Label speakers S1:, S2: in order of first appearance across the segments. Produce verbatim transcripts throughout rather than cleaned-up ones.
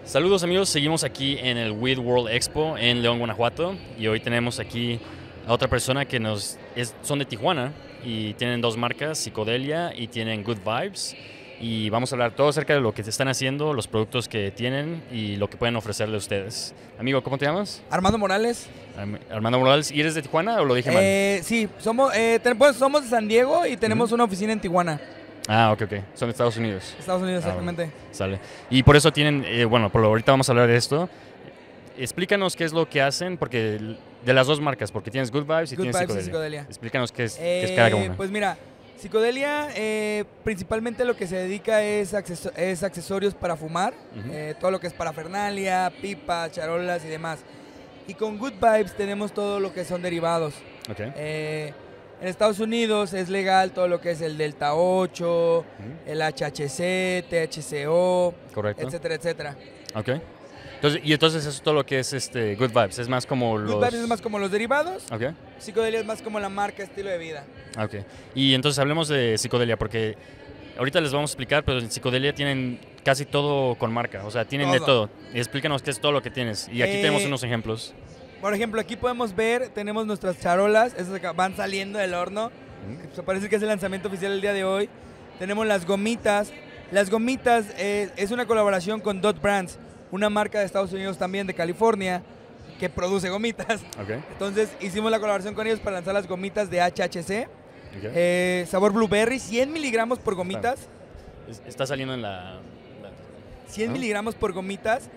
S1: Saludos amigos, seguimos aquí en el Weed World Expo en León, Guanajuato, y hoy tenemos aquí a otra persona que nos es, son de Tijuana y tienen dos marcas, Psicodelia y tienen Good Vibes, y vamos a hablar todo acerca de lo que están haciendo, los productos que tienen y lo que pueden ofrecerle a ustedes. Amigo, ¿cómo te llamas?
S2: Armando Morales.
S1: Arm- Armando Morales, ¿y eres de Tijuana o lo dije mal?
S2: Eh, sí, somos, eh, ten- pues, somos de San Diego y tenemos
S1: Ujú.
S2: una oficina en Tijuana,
S1: Ah, ok, ok, son de Estados Unidos.
S2: Estados Unidos,
S1: Ah, bueno.
S2: exactamente.
S1: Sale. Y por eso tienen, eh, bueno, por lo ahorita vamos a hablar de esto. Explícanos qué es lo que hacen, porque l- de las dos marcas, porque tienes Good Vibes y
S2: Good
S1: tienes
S2: Vibes y
S1: Psicodelia.
S2: Psicodelia.
S1: Explícanos qué es,
S2: Eh,
S1: qué es cada una.
S2: Pues mira, Psicodelia eh, principalmente lo que se dedica es, acceso- es accesorios para fumar,
S1: Ujú.
S2: eh, todo lo que es parafernalia, pipas, charolas y demás. Y con Good Vibes tenemos todo lo que son derivados.
S1: Ok.
S2: Eh, en Estados Unidos es legal todo lo que es el Delta ocho,
S1: Ujú.
S2: el H H C, T H C O,
S1: Correcto.
S2: etcétera, etcétera.
S1: Ok. Entonces, y entonces eso es todo lo que es este Good Vibes. Es más como los...
S2: Good Vibes es más como los derivados,
S1: Ok.
S2: Psicodelia es más como la marca, estilo de vida.
S1: Ok. Y entonces hablemos de Psicodelia, porque ahorita les vamos a explicar, pero en Psicodelia tienen casi todo con marca. O sea, tienen de
S2: Todo.
S1: todo. Y explícanos qué es todo lo que tienes. Y aquí
S2: Eh,
S1: tenemos unos ejemplos.
S2: Por ejemplo, aquí podemos ver, tenemos nuestras charolas, esas que van saliendo del horno,
S1: Ujú.
S2: que parece que es el lanzamiento oficial el día de hoy. Tenemos las gomitas. Las gomitas eh, es una colaboración con Dot Brands, una marca de Estados Unidos también, de California, que produce gomitas.
S1: Ok.
S2: Entonces hicimos la colaboración con ellos para lanzar las gomitas de H H C,
S1: Ok.
S2: eh, sabor blueberry, cien miligramos por gomitas.
S1: Es- Está saliendo en la... la-
S2: cien
S1: Ah.
S2: miligramos por gomitas.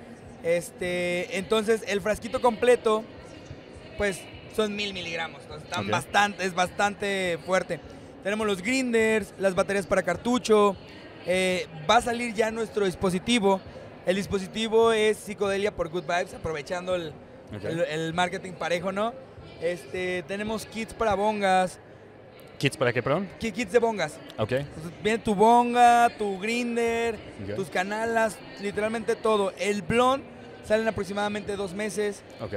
S2: Este, entonces el frasquito completo, pues son mil miligramos. Entonces, están
S1: Ok.
S2: bastante, es bastante fuerte. Tenemos los grinders, las baterías para cartucho. eh, va a salir ya nuestro dispositivo. El dispositivo es Psicodelia por Good Vibes, aprovechando el,
S1: Ok.
S2: el- el marketing parejo, ¿no? Este, tenemos kits para bongas,
S1: ¿Kits para qué, perdón?
S2: ki- kits de bongas.
S1: Ok.
S2: Entonces, viene tu bonga, tu grinder,
S1: Ok.
S2: tus canalas, literalmente todo. El blond salen aproximadamente dos meses.
S1: Ok.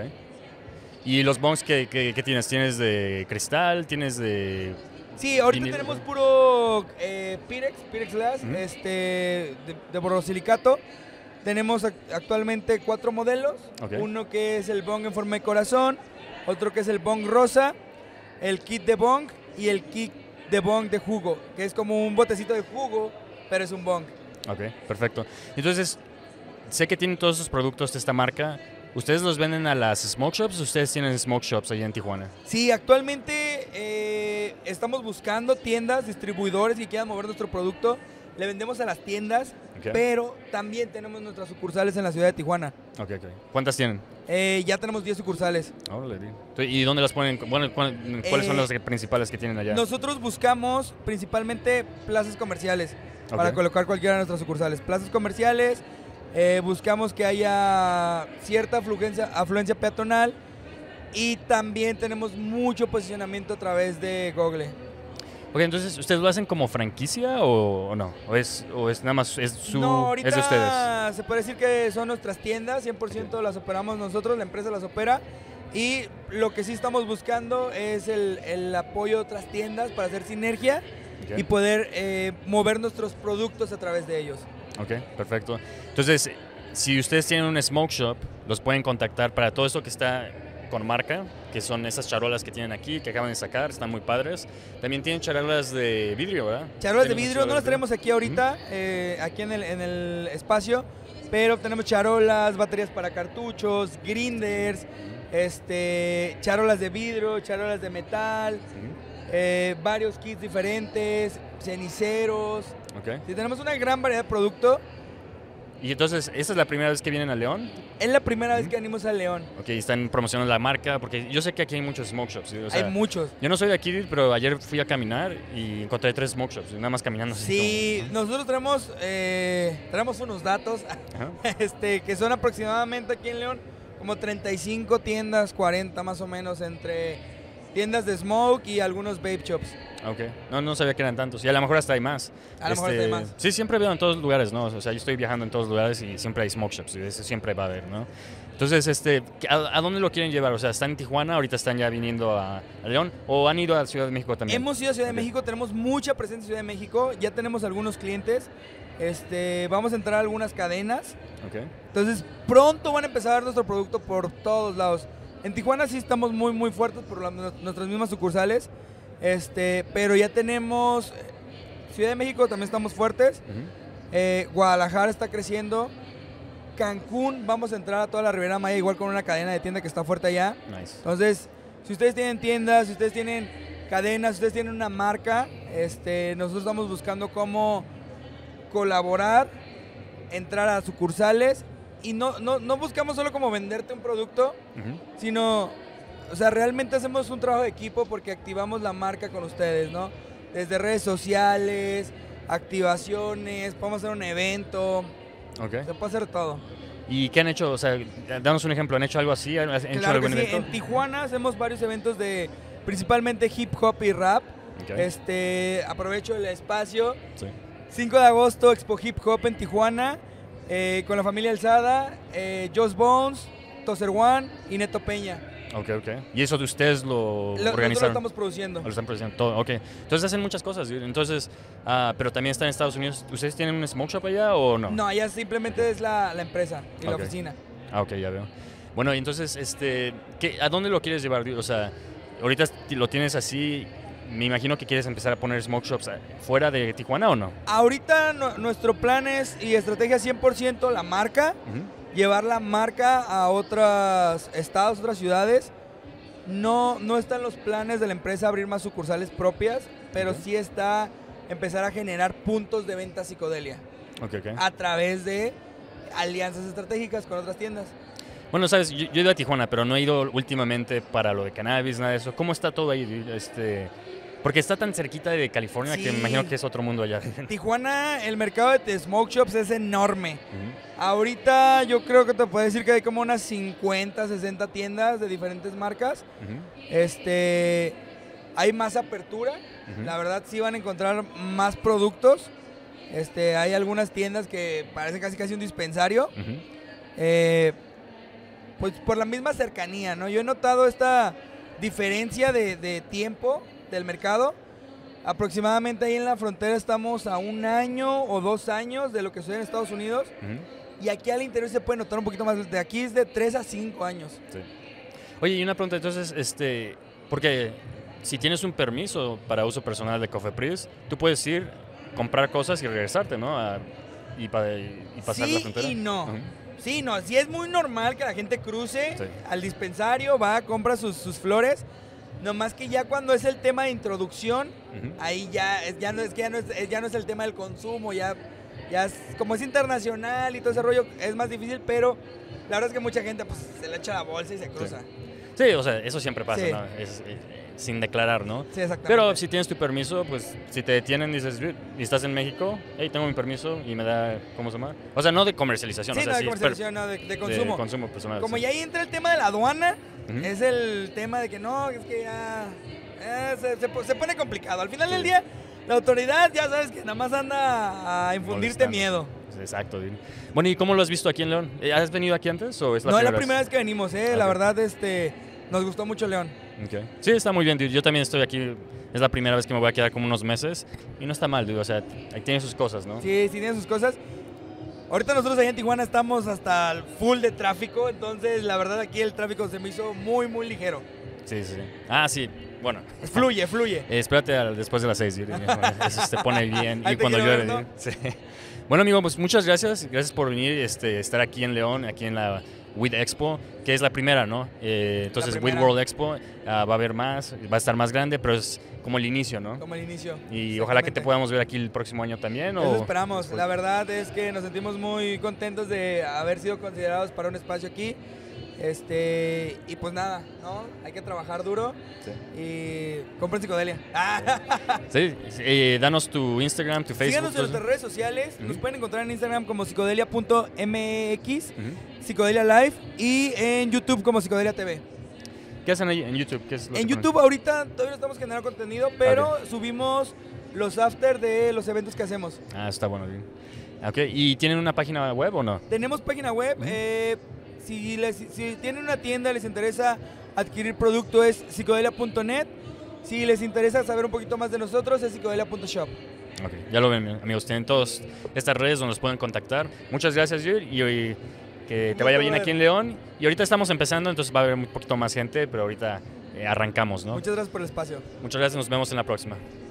S1: ¿Y los bongs que, que- que tienes? ¿Tienes de cristal? ¿Tienes de...?
S2: Sí, ahorita
S1: Vinil,
S2: tenemos
S1: ¿no?
S2: puro eh, Pirex, Pirex Glass,
S1: Ujú.
S2: este, de, de borosilicato. Tenemos ac- actualmente cuatro modelos.
S1: Ok.
S2: Uno que es el bong en forma de corazón, otro que es el bong rosa, el kit de bong y el kit de bong de jugo, que es como un botecito de jugo, pero es un bong.
S1: Ok, perfecto. Entonces, sé que tienen todos esos productos de esta marca. ¿Ustedes los venden a las smoke shops o ustedes tienen smoke shops allá en Tijuana?
S2: Sí, actualmente eh, estamos buscando tiendas, distribuidores que quieran mover nuestro producto. Le vendemos a las tiendas,
S1: Ok.
S2: pero también tenemos nuestras sucursales en la ciudad de Tijuana.
S1: Ok, ok. ¿Cuántas tienen?
S2: Eh, ya tenemos diez sucursales.
S1: Órale, tío. ¿Y dónde las ponen? Bueno, ¿cuál- ¿cuáles son
S2: Eh,
S1: las principales que tienen allá?
S2: Nosotros buscamos principalmente plazas comerciales para
S1: Ok.
S2: colocar cualquiera de nuestras sucursales. Plazas comerciales, eh, buscamos que haya cierta afluencia, afluencia peatonal y también tenemos mucho posicionamiento a través de Google.
S1: Ok, entonces, ¿ustedes lo hacen como franquicia o, o no? ¿O es, ¿O es nada más, es su,
S2: No, ahorita
S1: es de ustedes?
S2: se puede decir que son nuestras tiendas, cien por ciento las operamos nosotros, la empresa las opera. Y lo que sí estamos buscando es el, el apoyo de otras tiendas para hacer sinergia
S1: Ok.
S2: y poder eh, mover nuestros productos a través de ellos.
S1: Ok, perfecto. Entonces, si ustedes tienen un smoke shop, los pueden contactar para todo esto que está con marca, que son esas charolas que tienen aquí, que acaban de sacar, están muy padres. También tienen charolas de vidrio, ¿verdad?
S2: Charolas de
S1: Tienen
S2: vidrio, no las
S1: charolas de
S2: tenemos aquí ahorita, eh, aquí en el, en el espacio, pero tenemos charolas, baterías para cartuchos, grinders, este, charolas de vidrio, charolas de metal,
S1: vidrio.
S2: eh, varios kits diferentes, ceniceros.
S1: Ujú. Ok.
S2: Sí, tenemos una gran variedad de producto.
S1: Y entonces, ¿esta es la primera vez que vienen a León?
S2: Es la primera vez
S1: Ujú.
S2: que venimos a León.
S1: Ok, están promocionando la marca, porque yo sé que aquí hay muchos smoke shops. O sea,
S2: Hay muchos.
S1: yo no soy de aquí, pero ayer fui a caminar y encontré tres smoke shops, nada más caminando. así
S2: Sí, nosotros tenemos, eh, tenemos unos datos
S1: como- Ajá.
S2: este, que son aproximadamente aquí en León como treinta y cinco tiendas, cuarenta más o menos, entre tiendas de smoke y algunos vape shops.
S1: Ok, no, no sabía que eran tantos. Y a lo mejor hasta hay más.
S2: A lo mejor hasta hay más.
S1: Sí, siempre veo en todos los lugares, ¿no? O sea, yo estoy viajando en todos lugares y siempre hay smoke shops. Y eso siempre va a haber, ¿no? Entonces, este, ¿a, a dónde lo quieren llevar? O sea, ¿están en Tijuana? ¿Ahorita están ya viniendo a, a León? ¿O han ido a Ciudad de México también?
S2: Hemos ido a Ciudad de
S1: Ok.
S2: México, tenemos mucha presencia en Ciudad de México, ya tenemos algunos clientes. Este, vamos a entrar a algunas cadenas.
S1: Okay.
S2: Entonces, pronto van a empezar a ver nuestro producto por todos lados. En Tijuana sí estamos muy, muy fuertes por la, nuestras mismas sucursales. Este, pero ya tenemos... Ciudad de México también estamos fuertes. Uh-huh. eh, Guadalajara está creciendo. Cancún, vamos a entrar a toda la Riviera Maya igual con una cadena de tienda que está fuerte allá.
S1: Nice.
S2: Entonces, si ustedes tienen tiendas, si ustedes tienen cadenas, si ustedes tienen una marca, este, nosotros estamos buscando cómo colaborar, entrar a sucursales y no, no, no buscamos solo como venderte un producto, uh-huh. sino, o sea, realmente hacemos un trabajo de equipo porque activamos la marca con ustedes, ¿no? Desde redes sociales, activaciones, podemos hacer un evento,
S1: okay.
S2: se puede hacer todo.
S1: ¿Y qué han hecho? O sea, danos un ejemplo, ¿han hecho algo así? ¿Han hecho
S2: claro
S1: algún
S2: que sí.
S1: evento?
S2: En Tijuana hacemos varios eventos de principalmente hip hop y rap. Okay. Este, aprovecho el espacio.
S1: Sí.
S2: cinco de agosto, Expo Hip Hop en Tijuana, eh, con la familia Alzada, eh, Joss Bones, Tozer One y Neto Peña.
S1: Ok, ok. ¿Y eso de ustedes lo,
S2: lo
S1: organizaron?
S2: Nosotros lo estamos produciendo.
S1: Lo están produciendo todo, ok. Entonces hacen muchas cosas. Entonces, uh, pero también están en Estados Unidos. ¿Ustedes tienen un smoke shop allá o no?
S2: No, allá simplemente es la, la empresa y okay. la oficina.
S1: Ah, ok, ya veo. Bueno, y entonces, este, ¿qué, ¿a dónde lo quieres llevar? O sea, ahorita lo tienes así, me imagino que quieres empezar a poner smoke shops fuera de Tijuana ¿o no?
S2: Ahorita no, nuestro plan es, y estrategia cien por ciento, la marca, uh-huh. llevar la marca a otros estados, otras ciudades. No, no están los planes de la empresa abrir más sucursales propias, pero okay. sí está empezar a generar puntos de venta psicodelia
S1: okay, okay.
S2: a través de alianzas estratégicas con otras tiendas.
S1: Bueno, sabes, yo, yo he ido a Tijuana, pero no he ido últimamente para lo de cannabis, nada de eso. ¿Cómo está todo ahí? Este, porque está tan cerquita de California sí. que me imagino que es otro mundo allá.
S2: Tijuana, el mercado de smoke shops es enorme. Uh-huh. Ahorita yo creo que te puedo decir que hay como unas cincuenta, sesenta tiendas de diferentes marcas. Uh-huh. Este, hay más apertura. Uh-huh. La verdad sí van a encontrar más productos. Este, hay algunas tiendas que parecen casi casi un dispensario. Uh-huh. eh, pues por la misma cercanía, ¿no? Yo he notado esta diferencia de, de tiempo del mercado. Aproximadamente ahí en la frontera estamos a un año o dos años de lo que sucede en Estados Unidos. Uh-huh. Y aquí al interior se puede notar un poquito más. De aquí es de tres a cinco años.
S1: Sí. Oye, y una pregunta entonces, este, porque si tienes un permiso para uso personal de Cofepris, tú puedes ir, comprar cosas y regresarte, ¿no? A, y, pa, y pasar
S2: sí
S1: la frontera.
S2: Sí y no.
S1: Uh-huh.
S2: Sí, no, sí es muy normal que la gente cruce
S1: sí.
S2: al dispensario, va, compra sus, sus flores. Nomás que ya cuando es el tema de introducción, uh-huh. ahí ya, es, ya, no, es, ya, no es, ya no es el tema del consumo, ya, ya es, como es internacional y todo ese rollo, es más difícil, pero la verdad es que mucha gente pues se le echa la bolsa y se cruza.
S1: Sí, sí o sea, eso siempre pasa, sí. ¿no? Es, es, sin declarar, ¿no?
S2: Sí, exactamente.
S1: Pero si tienes tu permiso, pues si te detienen, dices, y estás en México, hey, tengo mi permiso y me da, ¿cómo se llama? O sea, no de comercialización.
S2: Sí,
S1: o sea,
S2: no de
S1: sí,
S2: comercialización, no, de, de consumo.
S1: De consumo personal.
S2: Como
S1: sí.
S2: ya ahí entra el tema de la aduana, uh-huh. es el tema de que no, es que ya eh, se, se, se pone complicado. Al final sí. del día, la autoridad ya sabes que nada más anda a infundirte miedo.
S1: Exacto. Bueno, ¿y cómo lo has visto aquí en León? ¿Has venido aquí antes o es la
S2: no,
S1: primera
S2: es la primera vez, vez que venimos, eh. Okay. La verdad, este, nos gustó mucho León.
S1: Okay. Sí, está muy bien, dude. Yo también estoy aquí, es la primera vez que me voy a quedar como unos meses y no está mal, dude. O sea, ahí tiene sus cosas, ¿no?
S2: Sí, sí tiene sus cosas. Ahorita nosotros allá en Tijuana estamos hasta el full de tráfico, entonces la verdad aquí el tráfico se me hizo muy, muy ligero.
S1: Sí, sí. Ah, sí, bueno.
S2: Fluye, fluye.
S1: Eh, espérate a, después de las seis, dude. Eso se pone bien y cuando llueve, ¿no? Sí. Bueno, amigo, pues muchas gracias. Gracias por venir, este, estar aquí en León, aquí en la Weed Expo, que es la primera, ¿no? Eh, entonces, Weed World Expo, uh, va a haber más, va a estar más grande, pero es como el inicio, ¿no?
S2: Como el inicio.
S1: Y ojalá que te podamos ver aquí el próximo año también.
S2: Eso
S1: o...
S2: esperamos. La verdad es que nos sentimos muy contentos de haber sido considerados para un espacio aquí. Este, y pues nada, ¿no? Hay que trabajar duro sí. y compren psicodelia.
S1: Sí, eh, danos tu Instagram, tu Facebook.
S2: Síganos en nuestras redes sociales. Uh-huh. Nos pueden encontrar en Instagram como psicodelia punto m x, uh-huh. Psicodelia Live, y en YouTube como Psicodelia T V.
S1: ¿Qué hacen ahí en YouTube? ¿Qué es lo
S2: en
S1: que
S2: YouTube
S1: ponen?
S2: Ahorita todavía no estamos generando contenido, pero okay. subimos los after de los eventos que hacemos.
S1: Ah, está bueno, bien. Okay. ¿Y tienen una página web o no?
S2: Tenemos página web. Uh-huh. eh, Si, les, si tienen una tienda, les interesa adquirir producto, es psicodelia punto net. Si les interesa saber un poquito más de nosotros, es psicodelia punto shop.
S1: Ok, ya lo ven, amigos. Tienen todas estas redes donde los pueden contactar. Muchas gracias, Yuri, y hoy que te vaya bien aquí en León. Y ahorita estamos empezando, entonces va a haber un poquito más gente, pero ahorita eh, arrancamos, ¿no?
S2: Muchas gracias por el espacio.
S1: Muchas gracias, nos vemos en la próxima.